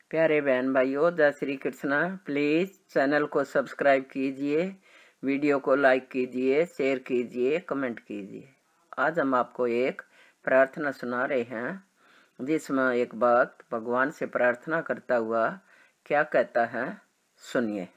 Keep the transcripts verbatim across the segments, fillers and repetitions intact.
प्यारे बहन भाइयों, जय श्री कृष्णा। प्लीज़ चैनल को सब्सक्राइब कीजिए, वीडियो को लाइक कीजिए, शेयर कीजिए, कमेंट कीजिए। आज हम आपको एक प्रार्थना सुना रहे हैं, जिसमें एक भक्त भगवान से प्रार्थना करता हुआ क्या कहता है, सुनिए।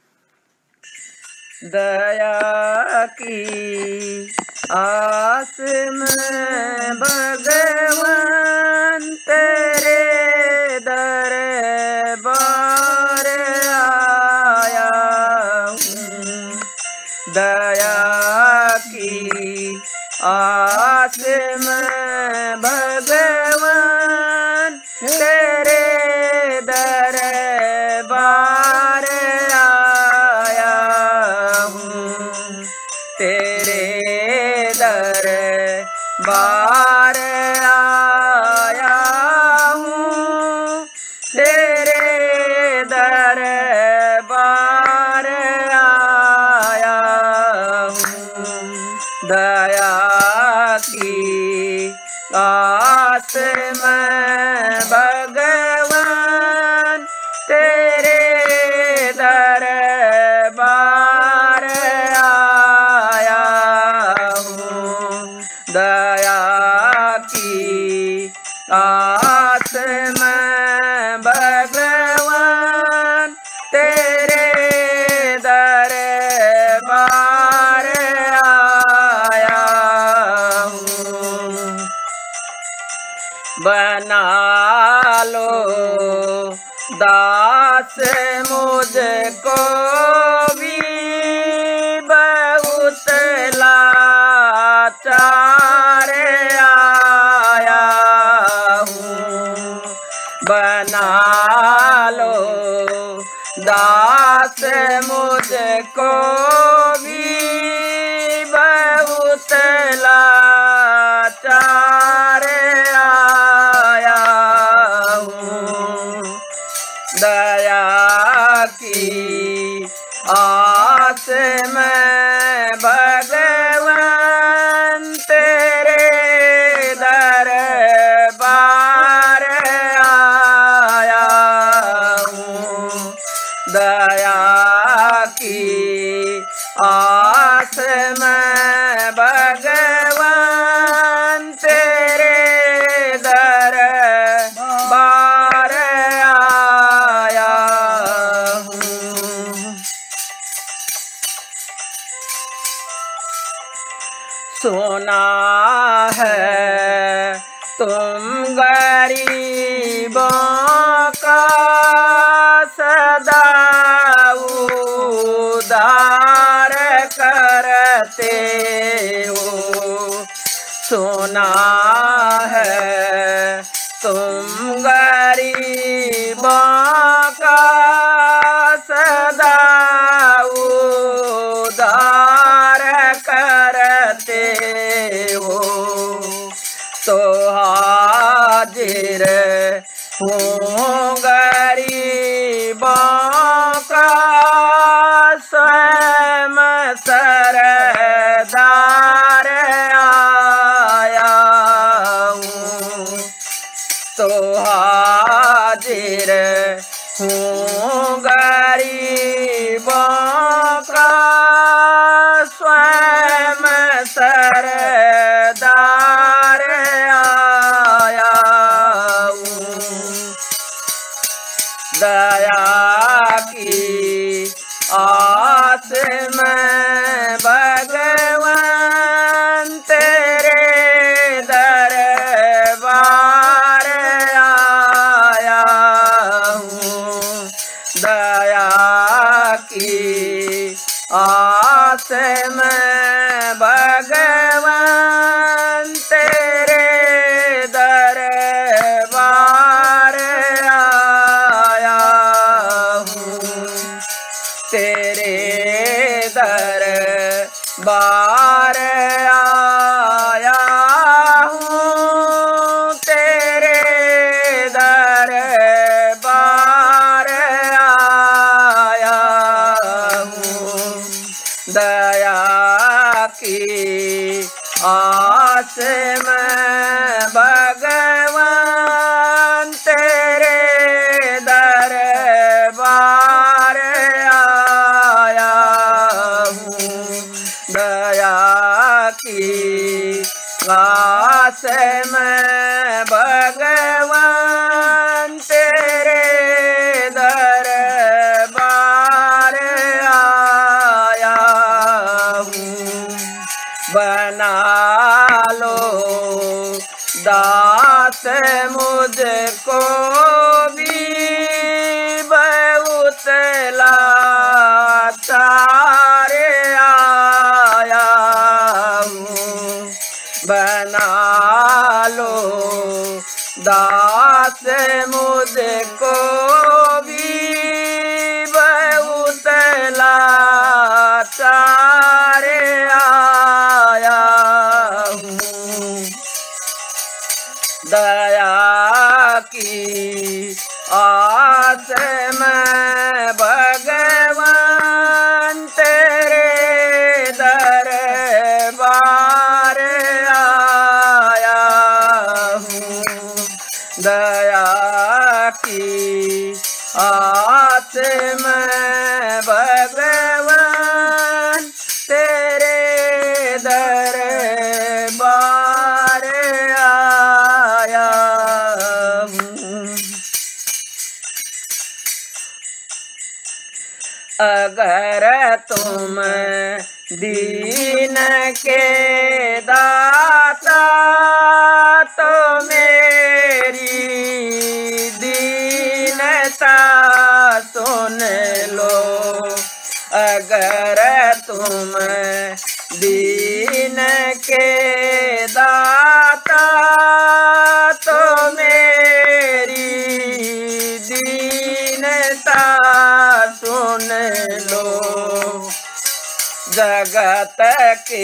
दया की आस में भगवान तेरे दरबार आया हूँ। दया की आस में भगवान तेरे दरबार आया हूँ। तेरे दरबार आया हूँ। तेरे दरबार आया हूँ। दया की आस में भगवान तेरे दरबार आया हूँ। दया की आस में भगवान तेरे दरबार आया हूँ। बना लो दास मुझको भी, बहुत लाचार आया हूँ। बना लो दास मुझको भी, बहुत लाचार आया हूँ। दया की आस में भगवान तेरे दरबार आया हूँ। दया की आस में भगवान तेरे दरबार आया हूँ। सुना है तुम गरीबों का सदा उद्धार करते हो। सुना है तुम गरीबों का सदा उद्धार करते हो। तो हाजिर हूँ गरीबों का स्वयं सरदार आया हूँ। तो हाजिर हूँ गरीबों का स्वयं सरदार आया हूँ। दया की आस में भगवान तेरे दरबार आया हूँ। दया की आस में भगवान तेरे दरबार आया हूँ। तेरे दरबार आया हूँ। तेरे दरबार आया हूँ। दया की आस में भगवान तेरे दर दास मैं भगवान तेरे दरबार आया हूँ। बना लो दास मुझको भी बहुत लाचार आया हूँ। बना लो दास मुझको भी बहुत लाचार आया हूँ। दया की आस मैं भगवान तेरे दरबार आया हूँ। दया की आस मैं भगवान तेरे दरबार आया हूँ। अगर तुम दीन के दाता तो मेरी दीनता सुन लो। अगर तुम दीन के दाता तो मेरी दीनता सुन लो। जगत के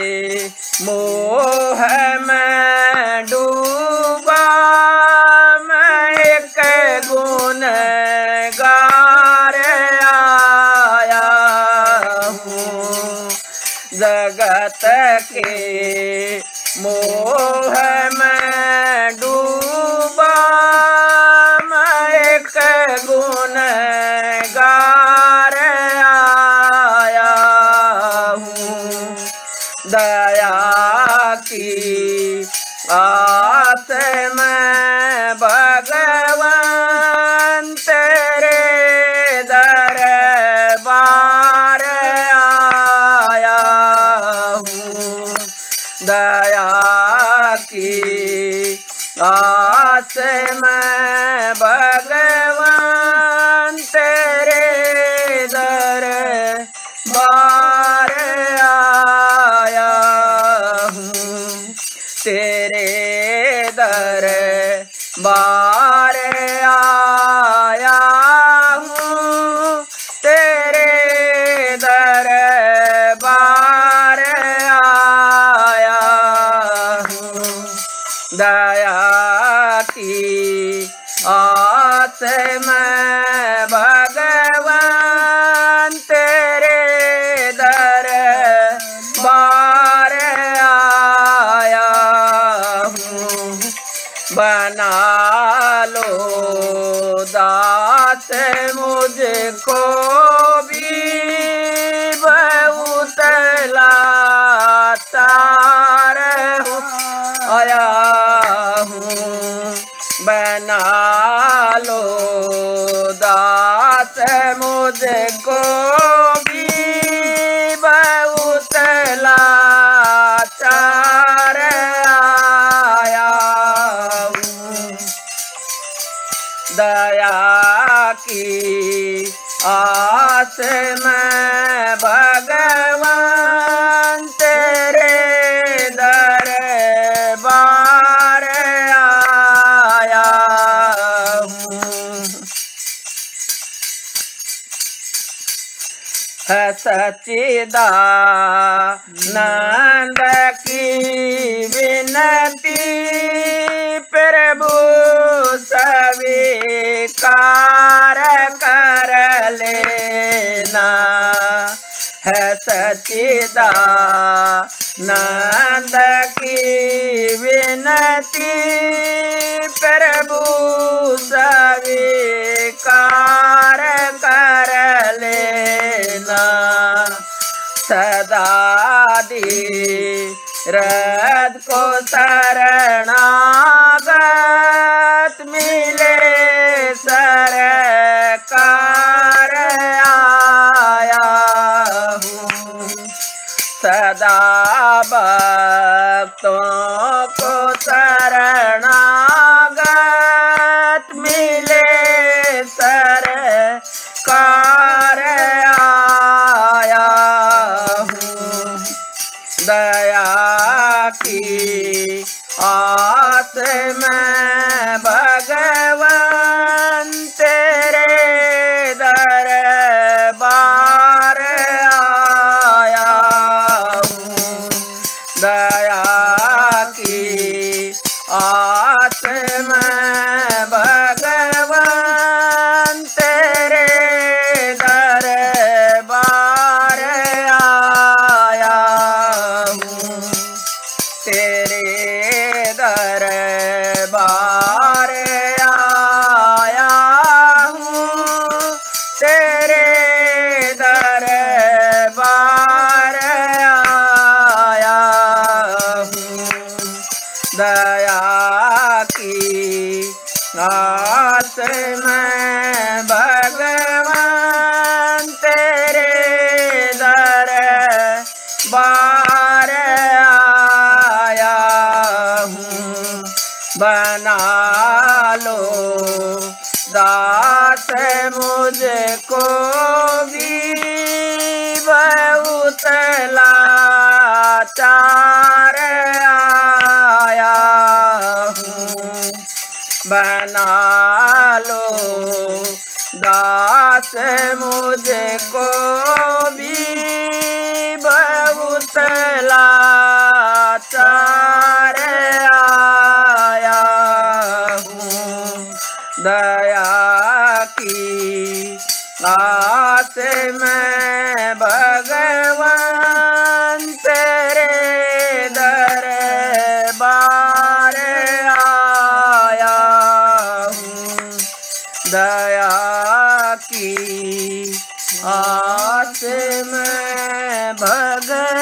मोह में डूबा मैं एक गुनहगार आया हूँ। जगत के मोह में डूबा मैं एक गुनहगार आया हूँ। दया की आस मैं भगवान तेरे दरबार आया हूँ। दया की आस मैं भगवान तेरे दरबार आया हूँ। तेरे दरबार आया हूँ। तेरे दरबार आया हूँ। दया की आस मैं भगवान तेरे दरबार आया हूँ। बना लो दास मुझको भी बहुत लाचार आया हूँ। बना लो दास मुझको भी बहुत लाचार आया हूँ। दया की आस मैं भगवान तेरे दरबार आया हूँ। है सच्चिदानंद की विनती प्रभु स्वीकार कर लेना। है सच्चिदानंद की विनती प्रभु स्वीकार कर लेना। सदा दी रज को शरणागत मिले सरकार आया हूँ। सदा भक्तों को शरणागत मिले सरकार आया हूँ। दया की आस में भगवान तेरे दरबार आया हूँ। दया की आस में भगवान तेरे दरबार आया हूँ। तेरे दरबार आया हूँ। तेरे दरबार आया हूँ। दया की आस में भगवान तेरे दरबार आया हूँ। बना लो दास मुझको भी बहुत लाचार आया हूँ। बना लो दास मुझको भी बहुत लाचार आया हूँ। दया की आस में भगवान तेरे दरबार आया हूँ। दया की आस में भगवान